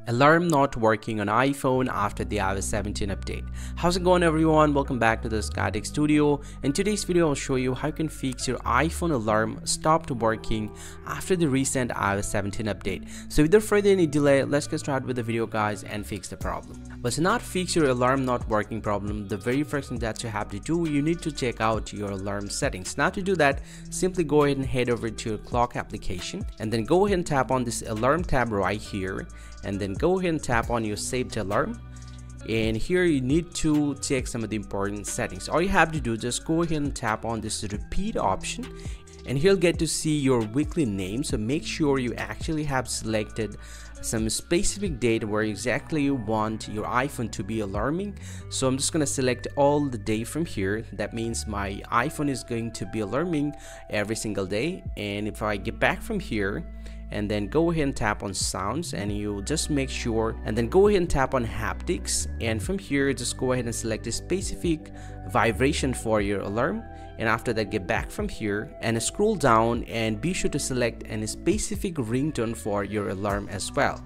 Alarm not working on iPhone after the iOS 17 update. How's it going, everyone? Welcome back to the Skytech Studio. In today's video, I'll show you how you can fix your iPhone alarm stopped working after the recent iOS 17 update. So without further any delay, let's get started with the video, guys, and fix the problem. But to not fix your alarm not working problem, the very first thing that you have to do, you need to check out your alarm settings. Now to do that, simply go ahead and head over to your clock application and then go ahead and tap on this alarm tab right here, and then go ahead and tap on your saved alarm. And here you need to check some of the important settings. All you have to do, just go ahead and tap on this repeat option, and here you'll get to see your weekly name. So make sure you actually have selected some specific date where exactly you want your iPhone to be alarming. So I'm just going to select all the day from here. That means my iPhone is going to be alarming every single day. And if I get back from here and then go ahead and tap on sounds, and you just make sure, and then go ahead and tap on haptics, and from here just go ahead and select a specific vibration for your alarm. And after that, get back from here and scroll down and be sure to select a specific ringtone for your alarm as well.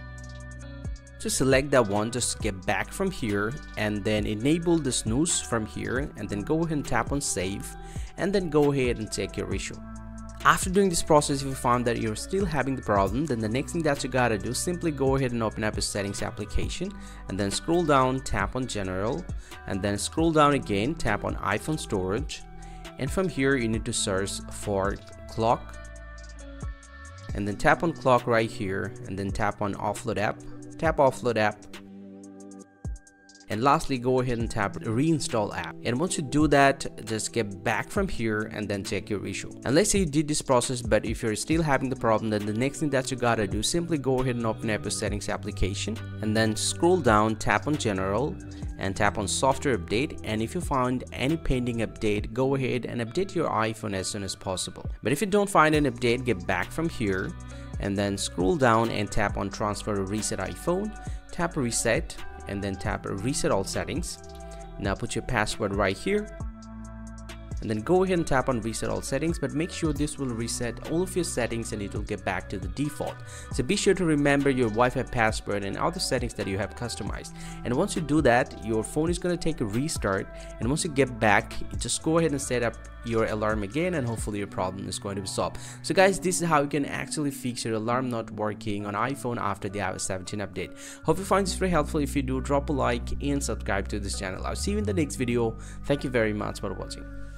To select that one, just get back from here and then enable the snooze from here, and then go ahead and tap on save, and then go ahead and check your issue. After doing this process, if you found that you're still having the problem, then the next thing that you gotta do, simply go ahead and open up your settings application, and then scroll down, tap on general, and then scroll down again, tap on iPhone storage, and from here you need to search for clock, and then tap on clock right here, and then tap on offload app, tap offload app, and lastly go ahead and tap reinstall app. And once you do that, just get back from here and then check your issue. And let's say you did this process, but if you're still having the problem, then the next thing that you gotta do, simply go ahead and open up your settings application, and then scroll down, tap on general, and tap on software update. And if you find any pending update, go ahead and update your iPhone as soon as possible. But if you don't find an update, get back from here and then scroll down and tap on transfer or reset iPhone, tap reset, and then tap reset all settings. Now put your password right here, and then go ahead and tap on reset all settings, but make sure this will reset all of your settings and it will get back to the default. So be sure to remember your Wi-Fi password and other settings that you have customized. And once you do that, your phone is going to take a restart, and once you get back, just go ahead and set up your alarm again, and hopefully your problem is going to be solved. So guys, this is how you can actually fix your alarm not working on iPhone after the iOS 17 update. Hope you find this very helpful. If you do, drop a like and subscribe to this channel. I'll see you in the next video. Thank you very much for watching.